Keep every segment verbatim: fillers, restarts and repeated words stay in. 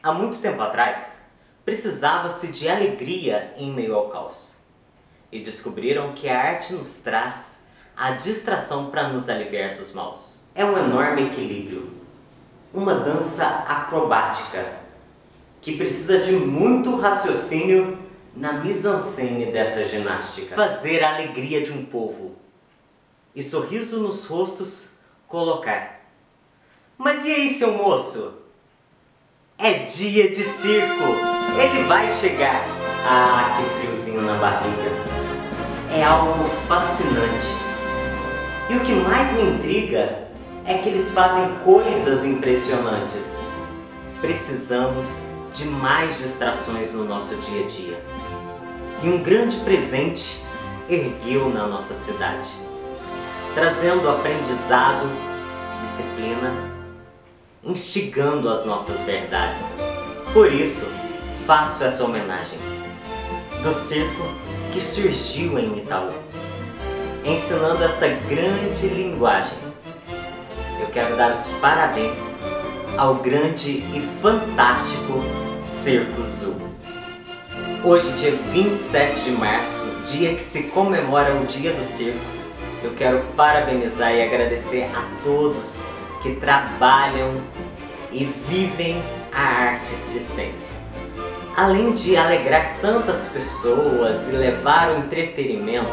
Há muito tempo atrás, precisava-se de alegria em meio ao caos. E descobriram que a arte nos traz a distração para nos aliviar dos maus. É um enorme equilíbrio, uma dança acrobática, que precisa de muito raciocínio na mise-en-scène dessa ginástica. Fazer a alegria de um povo e sorriso nos rostos colocar. Mas e aí, seu moço? É dia de circo! Ele vai chegar! Ah, que friozinho na barriga! É algo fascinante. E o que mais me intriga é que eles fazem coisas impressionantes. Precisamos de mais distrações no nosso dia a dia. E um grande presente ergueu na nossa cidade, trazendo aprendizado, disciplina, instigando as nossas verdades. Por isso, faço essa homenagem do circo que surgiu em Itaú, ensinando esta grande linguagem. Eu quero dar os parabéns ao grande e fantástico Circo Zoo. Hoje, dia vinte e sete de março, dia que se comemora o Dia do Circo, eu quero parabenizar e agradecer a todos que trabalham e vivem a arte circense. Além de alegrar tantas pessoas e levar o entretenimento,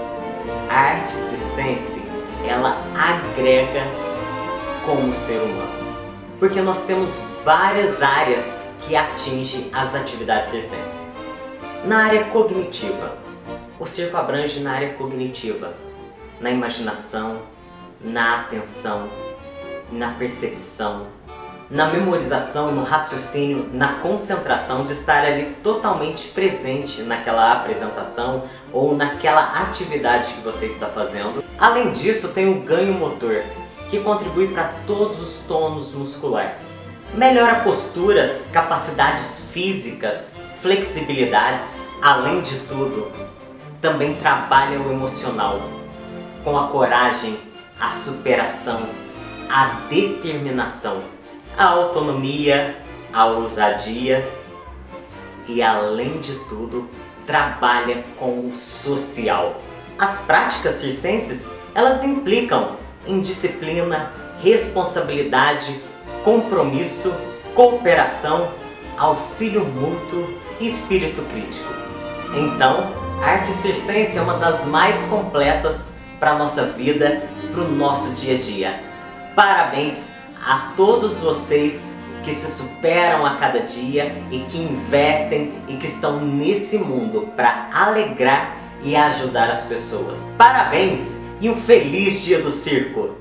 a arte circense, ela agrega como ser humano. Porque nós temos várias áreas que atingem as atividades circenses. Na área cognitiva, o circo abrange na área cognitiva, na imaginação, na atenção, na percepção, na memorização, no raciocínio, na concentração de estar ali totalmente presente naquela apresentação ou naquela atividade que você está fazendo. Além disso, tem o ganho motor, que contribui para todos os tônus musculares. Melhora posturas, capacidades físicas, flexibilidades. Além de tudo, também trabalha o emocional, com a coragem, a superação, a determinação, a autonomia, a ousadia e, além de tudo, trabalha com o social. As práticas circenses, elas implicam em disciplina, responsabilidade, compromisso, cooperação, auxílio mútuo e espírito crítico. Então, a arte circense é uma das mais completas para a nossa vida, para o nosso dia a dia. Parabéns a todos vocês que se superam a cada dia e que investem e que estão nesse mundo para alegrar e ajudar as pessoas. Parabéns e um feliz Dia do Circo!